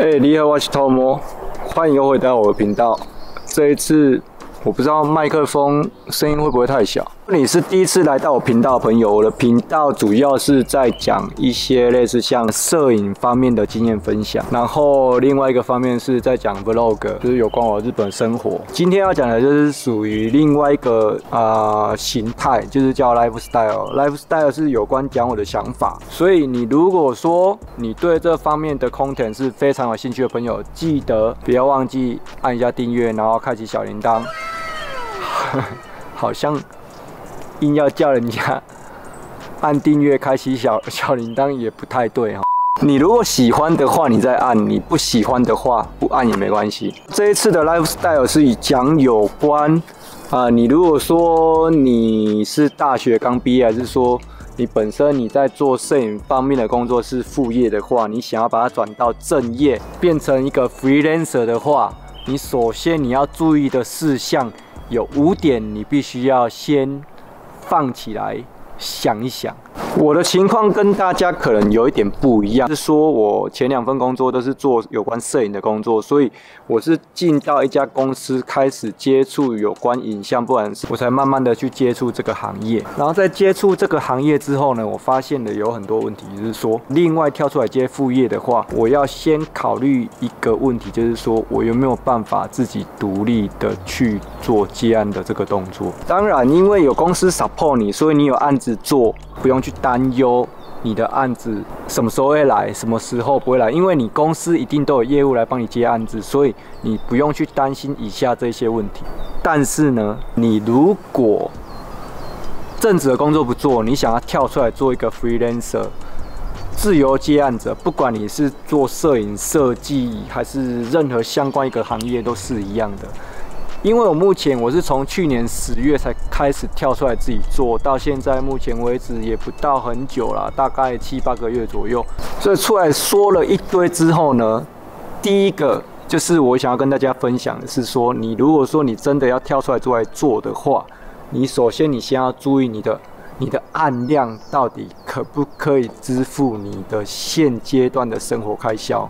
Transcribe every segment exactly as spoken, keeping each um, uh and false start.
哎、欸，你好，我是 Tomo， 欢迎又回到我的频道。这一次我不知道麦克风声音会不会太小。如果你是第一次来到我频道的朋友，我的频道主要是在讲一些类似像摄影方面的经验分享，然后另外一个方面是在讲 vlog， 就是有关我日本生活。今天要讲的就是属于另外一个啊、呃、形态，就是叫 lifestyle。lifestyle 是有关讲我的想法，所以你如果说你对这方面的 content 是非常有兴趣的朋友，记得不要忘记按一下订阅，然后开启小铃铛。好像硬要叫人家按订阅、开启小小铃铛也不太对哈。你如果喜欢的话，你再按；你不喜欢的话，不按也没关系。这一次的 lifestyle 是以讲有关啊、呃，你如果说你是大学刚毕业，还是说你本身你在做摄影方面的工作是副业的话，你想要把它转到正业，变成一个 freelancer 的话，你首先你要注意的事项。有五点，你必须要先放起来想一想。我的情况跟大家可能有一点不一样，是说我前两份工作都是做有关摄影的工作，所以我是进到一家公司开始接触有关影像，不然我才慢慢的去接触这个行业。然后在接触这个行业之后呢，我发现了有很多问题，就是说另外跳出来接副业的话，我要先考虑一个问题，就是说我有没有办法自己独立的去做接案的这个动作。当然，因为有公司 support 你，所以你有案子做，不用去担忧你的案子什么时候会来，什么时候不会来，因为你公司一定都有业务来帮你接案子，所以你不用去担心以下这些问题。但是呢，你如果正职的工作不做，你想要跳出来做一个 freelancer 自由接案者，不管你是做摄影设计还是任何相关一个行业都是一样的。因为我目前我是从去年十月才开始跳出来自己做，到现在目前为止也不到很久啦，大概七八个月左右。所以出来说了一堆之后呢，第一个就是我想要跟大家分享的是说，你如果说你真的要跳出来出来做的话，你首先你先要注意你的你的案量到底可不可以支付你的现阶段的生活开销。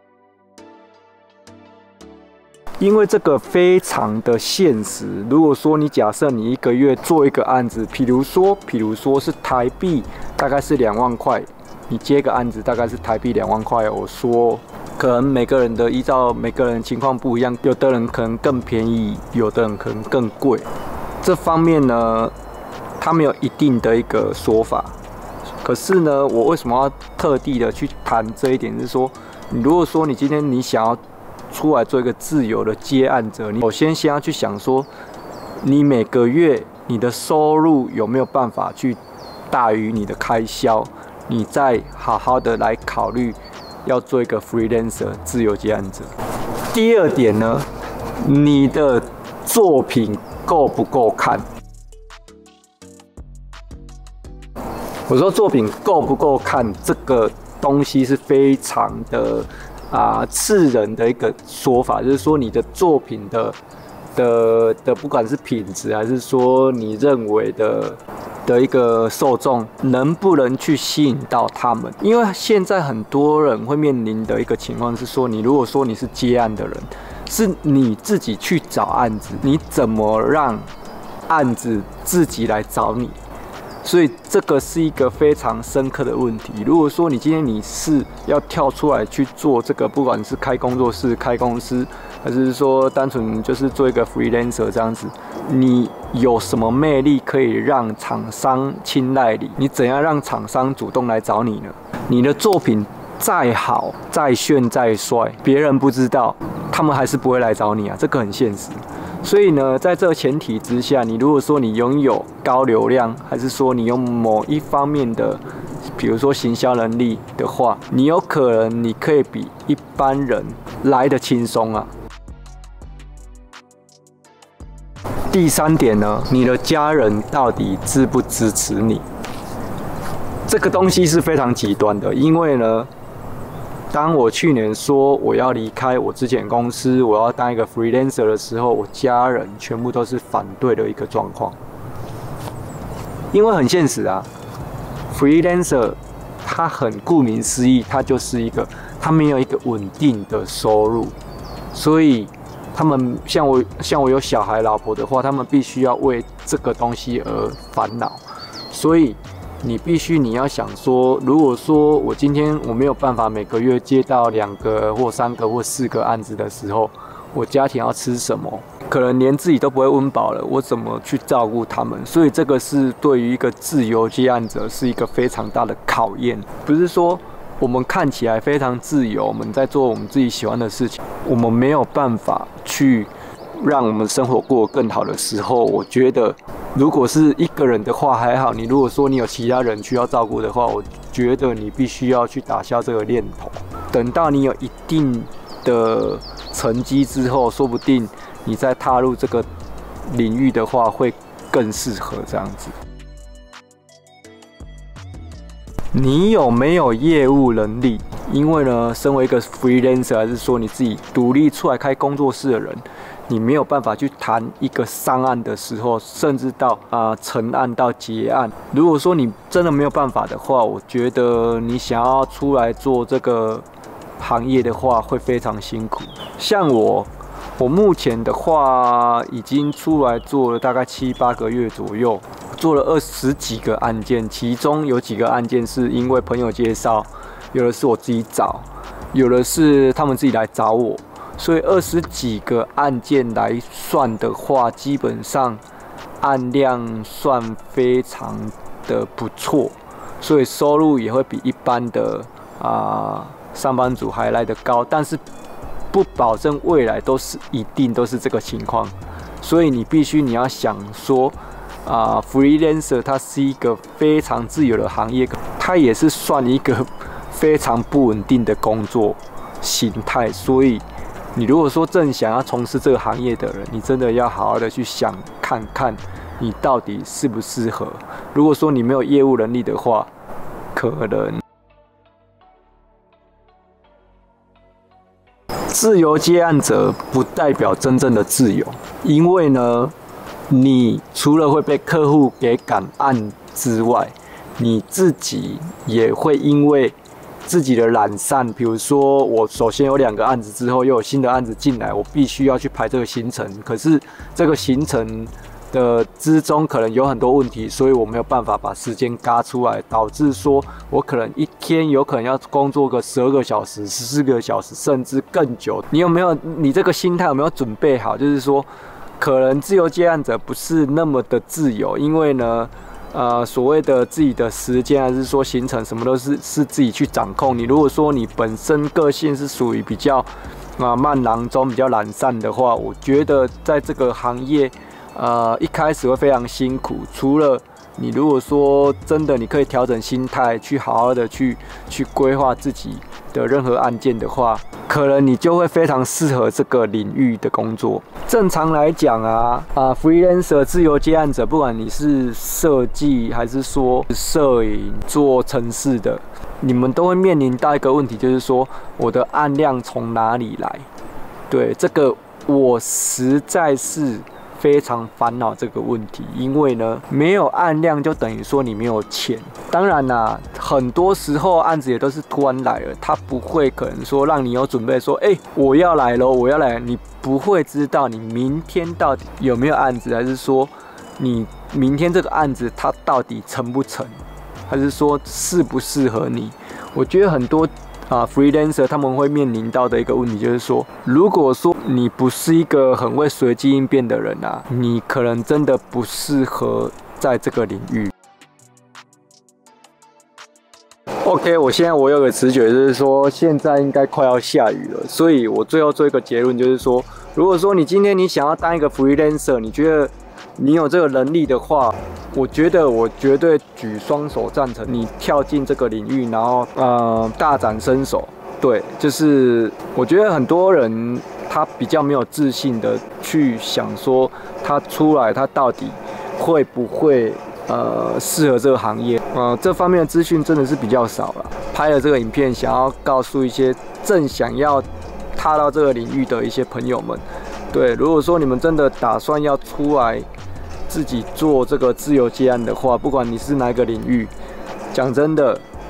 因为这个非常的现实，如果说你假设你一个月做一个案子，比如说，比如说是台币大概是两万块，你接个案子大概是台币两万块。我说，可能每个人的依照每个人情况不一样，有的人可能更便宜，有的人可能更贵。这方面呢，它没有一定的一个说法。可是呢，我为什么要特地的去谈这一点？是说，如果说你今天你想要出来做一个自由的接案者，你首先先要去想说，你每个月你的收入有没有办法去大于你的开销，你再好好的来考虑要做一个 freelancer 自由接案者。第二点呢，你的作品够不够看？我说作品够不够看，这个东西是非常的。啊，刺人的一个说法，就是说你的作品的的的，不管是品质，还是说你认为的的一个受众，能不能去吸引到他们？因为现在很多人会面临的一个情况是说，你如果说你是接案的人，是你自己去找案子，你怎么让案子自己来找你？所以这个是一个非常深刻的问题。如果说你今天你是要跳出来去做这个，不管是开工作室、开公司，还是说单纯就是做一个 freelancer 这样子，你有什么魅力可以让厂商青睐你？你怎样让厂商主动来找你呢？你的作品再好、再炫、再帅，别人不知道，他们还是不会来找你啊，这个很现实。所以呢，在这个前提之下，你如果说你拥有高流量，还是说你用某一方面的，比如说行销能力的话，你有可能你可以比一般人来得轻松啊。第三点呢，你的家人到底支不支持你？这个东西是非常极端的，因为呢，当我去年说我要离开我之前公司，我要当一个 freelancer 的时候，我家人全部都是反对的一个状况。因为很现实啊 ，freelancer 它很顾名思义，它就是一个他没有一个稳定的收入，所以他们像我像我有小孩老婆的话，他们必须要为这个东西而烦恼，所以你必须你要想说，如果说我今天我没有办法每个月接到两个或三个或四个案子的时候，我家庭要吃什么？可能连自己都不会温饱了，我怎么去照顾他们？所以这个是对于一个自由接案者是一个非常大的考验。不是说我们看起来非常自由，我们在做我们自己喜欢的事情，我们没有办法去让我们生活过得更好的时候，我觉得如果是一个人的话还好，你如果说你有其他人需要照顾的话，我觉得你必须要去打消这个念头。等到你有一定的成绩之后，说不定你再踏入这个领域的话，会更适合这样子。你有没有业务能力？因为呢，身为一个 freelancer， 还是说你自己独立出来开工作室的人，你没有办法去谈一个上案的时候，甚至到啊、呃、成案到结案。如果说你真的没有办法的话，我觉得你想要出来做这个行业的话，会非常辛苦。像我。我目前的话，已经出来做了大概七八个月左右，做了二十几个案件，其中有几个案件是因为朋友介绍，有的是我自己找，有的是他们自己来找我，所以二十几个案件来算的话，基本上案量算非常的不错，所以收入也会比一般的啊、呃、上班族还来得高，但是。不保证未来都是一定都是这个情况，所以你必须你要想说，啊、呃、，freelancer 它是一个非常自由的行业，它也是算一个非常不稳定的工作形态，所以你如果说正想要从事这个行业的人，你真的要好好的去想看看，你到底适不适合。如果说你没有业务能力的话，可能。自由接案者不代表真正的自由，因为呢，你除了会被客户给赶案之外，你自己也会因为自己的懒散，比如说我首先有两个案子之后，又有新的案子进来，我必须要去排这个行程，可是这个行程的之中可能有很多问题，所以我没有办法把时间嘎出来，导致说我可能一天有可能要工作个十二个小时、十四个小时，甚至更久。你有没有？你这个心态有没有准备好？就是说，可能自由接案者不是那么的自由，因为呢，呃，所谓的自己的时间还是说行程什么都是是自己去掌控。你如果说你本身个性是属于比较啊、呃、慢郎中、比较懒散的话，我觉得在这个行业。呃，一开始会非常辛苦。除了你如果说真的，你可以调整心态，去好好的去去规划自己的任何案件的话，可能你就会非常适合这个领域的工作。正常来讲啊，啊 ，freelancer 自由接案者，不管你是设计还是说摄影、做程式的，你们都会面临到一个问题，就是说我的案量从哪里来？对，这个我实在是。非常烦恼这个问题，因为呢，没有案量就等于说你没有钱。当然啦，很多时候案子也都是突然来了，他不会可能说让你有准备说，哎、欸，我要来咯，我要来，你不会知道你明天到底有没有案子，还是说你明天这个案子它到底成不成，还是说适不适合你？我觉得很多。啊 ，freelancer 他们会面临到的一个问题就是说，如果说你不是一个很会随机应变的人啊，你可能真的不适合在这个领域。OK， 我现在我有个直觉，就是说现在应该快要下雨了，所以我最后做一个结论，就是说，如果说你今天你想要当一个 freelancer， 你觉得你有这个能力的话，我觉得我绝对举双手赞成你跳进这个领域，然后呃大展身手。对，就是我觉得很多人他比较没有自信的去想说他出来他到底会不会呃适合这个行业，呃这方面的资讯真的是比较少了。拍了这个影片，想要告诉一些正想要踏到这个领域的一些朋友们，对，如果说你们真的打算要出来。自己做这个自由接案的话，不管你是哪一个领域，讲真的，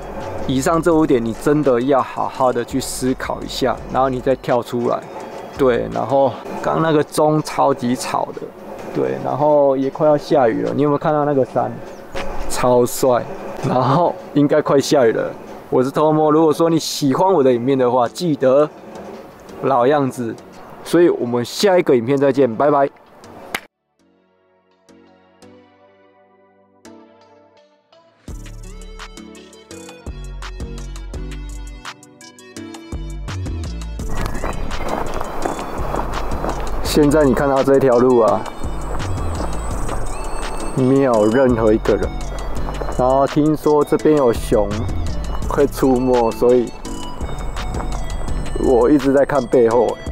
以上这五点，你真的要好好的去思考一下，然后你再跳出来。对，然后刚那个钟超级吵的，对，然后也快要下雨了。你有没有看到那个山？超帅，然后应该快下雨了。我是偷摸，如果说你喜欢我的影片的话，记得老样子。所以我们下一个影片再见，拜拜。现在你看到这条路啊，没有任何一个人。然后听说这边有熊会出没，所以我一直在看背后。